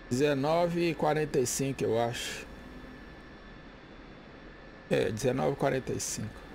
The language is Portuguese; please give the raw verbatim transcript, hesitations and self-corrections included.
dezenove e quarenta e cinco, eu acho. É, dezenove e quarenta e cinco.